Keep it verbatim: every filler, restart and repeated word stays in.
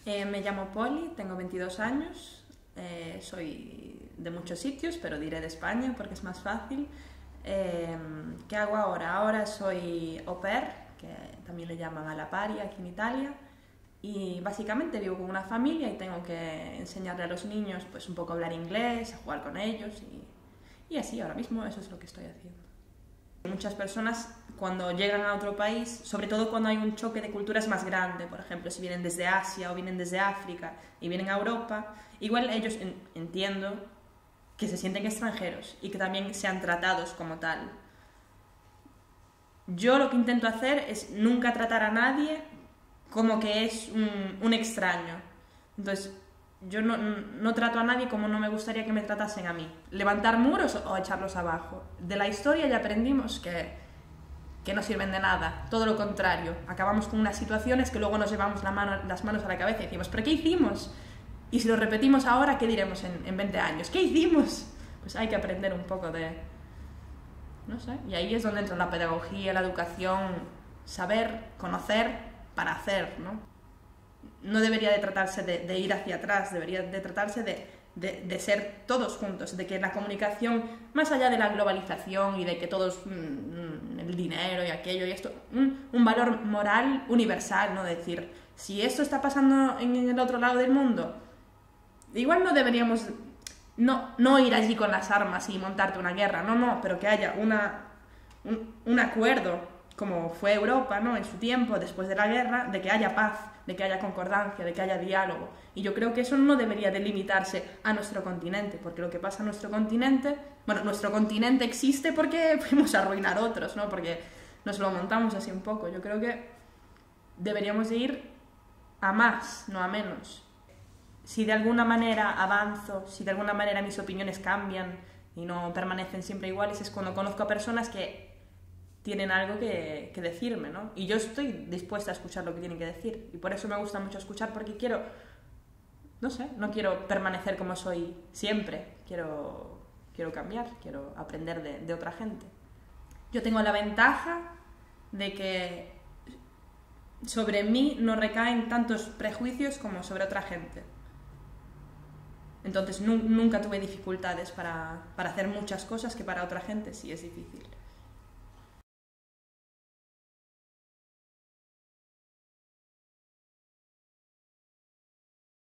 Eh, me llamo Poli, tengo veintidós años, eh, soy de muchos sitios, pero diré de España porque es más fácil. Eh, ¿Qué hago ahora? Ahora soy au pair, que también le llaman a la pari aquí en Italia, y básicamente vivo con una familia y tengo que enseñarle a los niños pues un poco a hablar inglés, a jugar con ellos y, y así, ahora mismo eso es lo que estoy haciendo. Muchas personas cuando llegan a otro país, sobre todo cuando hay un choque de culturas más grande, por ejemplo, si vienen desde Asia o vienen desde África y vienen a Europa, igual ellos en, entiendo que se sienten extranjeros y que también sean tratados como tal. Yo lo que intento hacer es nunca tratar a nadie como que es un, un extraño. Entonces, yo no, no trato a nadie como no me gustaría que me tratasen a mí. Levantar muros o echarlos abajo. De la historia ya aprendimos que, que no sirven de nada. Todo lo contrario. Acabamos con unas situaciones que luego nos llevamos la mano, las manos a la cabeza y decimos, ¿pero qué hicimos? Y si lo repetimos ahora, ¿qué diremos en, en veinte años? ¿Qué hicimos? Pues hay que aprender un poco de... no sé. Y ahí es donde entra la pedagogía, la educación, saber, conocer para hacer, ¿no? No debería de tratarse de, de ir hacia atrás, debería de tratarse de, de, de ser todos juntos, de que la comunicación, más allá de la globalización y de que todos, mmm, el dinero y aquello y esto, un, un valor moral universal, ¿no? Decir, si esto está pasando en el otro lado del mundo, igual no deberíamos no, no ir allí con las armas y montarte una guerra, no, no, pero que haya una, un, un acuerdo, como fue Europa, ¿no? En su tiempo, después de la guerra, de que haya paz, de que haya concordancia, de que haya diálogo. Y yo creo que eso no debería de limitarse a nuestro continente, porque lo que pasa en nuestro continente, bueno, nuestro continente existe porque fuimos a arruinar otros, ¿no? Porque nos lo montamos así un poco. Yo creo que deberíamos de ir a más, no a menos. Si de alguna manera avanzo, si de alguna manera mis opiniones cambian y no permanecen siempre iguales, es cuando conozco a personas que tienen algo que, que decirme, ¿no? Y yo estoy dispuesta a escuchar lo que tienen que decir. Y por eso me gusta mucho escuchar, porque quiero, no sé, no quiero permanecer como soy siempre. Quiero, quiero cambiar, quiero aprender de, de otra gente. Yo tengo la ventaja de que sobre mí no recaen tantos prejuicios como sobre otra gente. Entonces nu- nunca tuve dificultades para, para hacer muchas cosas que para otra gente sí es difícil.